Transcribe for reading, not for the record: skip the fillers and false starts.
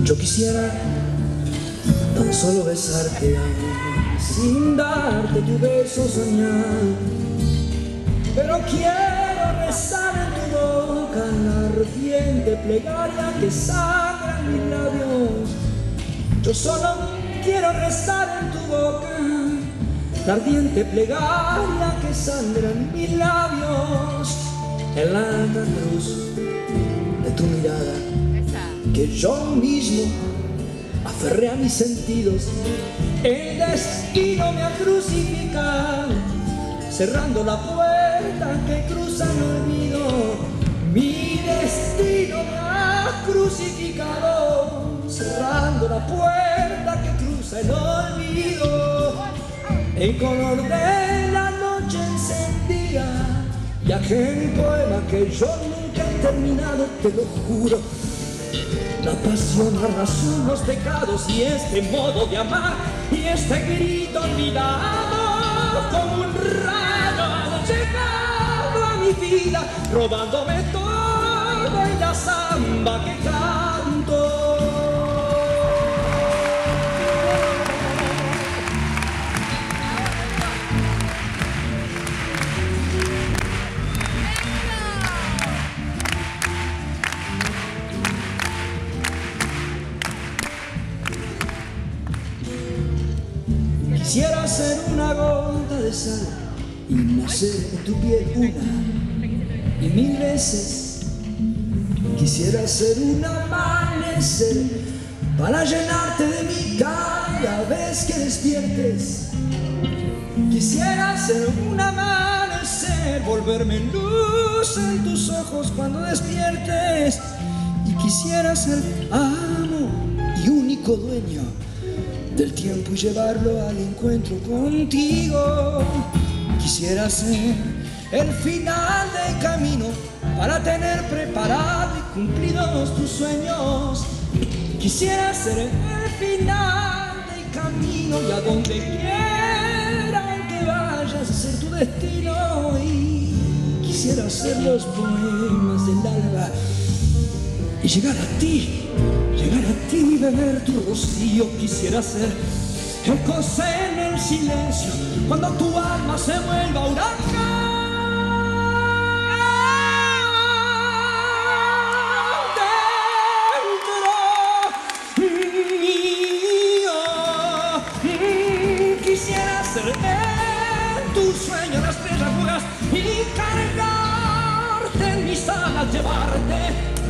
Yo quisiera tan solo besarte aún, sin darte tu beso soñar, pero quiero rezar en tu boca la ardiente plegaria que sangra en mis labios. Yo solo quiero rezar en tu boca la ardiente plegaria que sangra en mis labios, en la alta cruz de tu mirada que yo mismo aferré a mis sentidos. El destino me ha crucificado, cerrando la puerta que cruza el olvido. Mi destino me ha crucificado, cerrando la puerta que cruza el olvido. El color de la noche encendida y aquel poema que yo nunca he terminado, te lo juro. La pasión arrasó los pecados y este modo de amar y este grito olvidado, como un rayo ha llegado a mi vida, robándome todo en la samba que canto. Quisiera ser una gota de sal y nacer en tu piel una y mil veces. Quisiera ser un amanecer para llenarte de mí cada vez que despiertes. Quisiera ser un amanecer, volverme luz en tus ojos cuando despiertes. Y quisiera ser amo y único dueño del tiempo y llevarlo al encuentro contigo. Quisiera ser el final del camino para tener preparado y cumplidos tus sueños. Quisiera ser el final del camino y a donde quiera que vayas a ser tu destino. Y quisiera ser los poemas del alba y llegar a ti y beber tu rocío. Quisiera ser ecos en el silencio cuando tu alma se vuelva huracán. Dentro mío, quisiera ser en tu sueño la estrella fugaz y cargarte en mis alas, llevarte